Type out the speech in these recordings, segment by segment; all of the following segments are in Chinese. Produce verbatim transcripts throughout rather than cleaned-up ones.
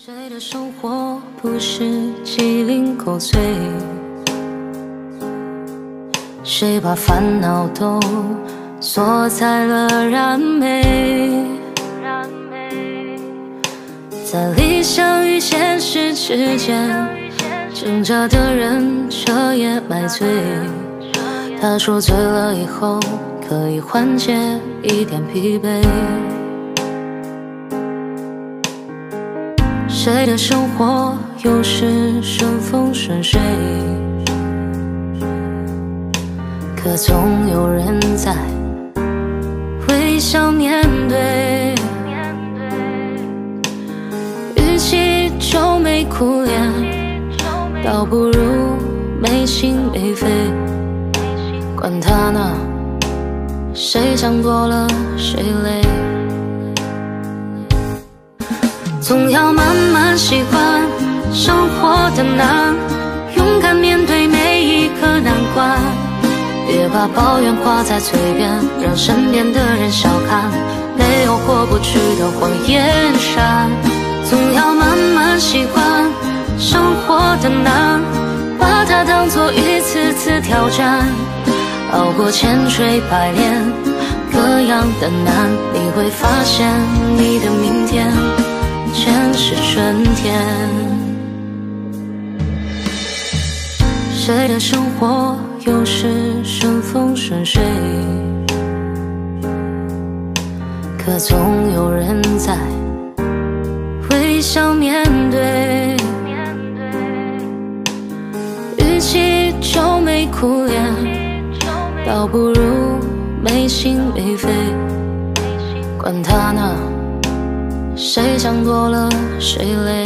谁的生活不是鸡零狗碎？谁把烦恼都锁在了燃眉？在理想与现实之间挣扎的人，彻夜买醉。他说醉了以后可以缓解一点疲惫。谁的生活又是顺风顺水？可总有人在微笑面对，与其愁眉苦脸，倒不如没心没肺。管他呢，谁想多了谁累。总要慢慢习惯生活的难，勇敢面对每一个难关。别把抱怨挂在嘴边，让身边的人笑看，没有过不去的火焰山。总要慢慢习惯生活的难，把它当作一次次挑战。熬过千锤百炼，各样的难，你会发现你的明天全是春天。谁的生活又是顺风顺水？可总有人在微笑面对，与其愁眉苦脸，倒不如没心没肺。管他呢，谁想多了谁累。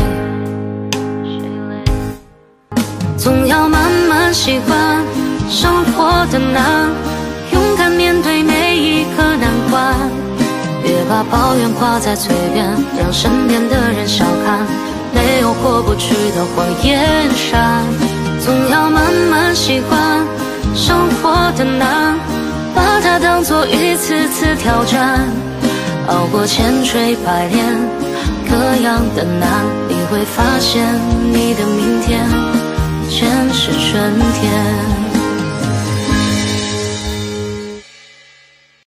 总要慢慢习惯生活的难，勇敢面对每一个难关。别把抱怨挂在嘴边，让身边的人笑看，没有过不去的火焰山。总要慢慢习惯生活的难，把它当作一次次挑战。熬过千锤百炼，各样的难，你会发现你的明天全是春天。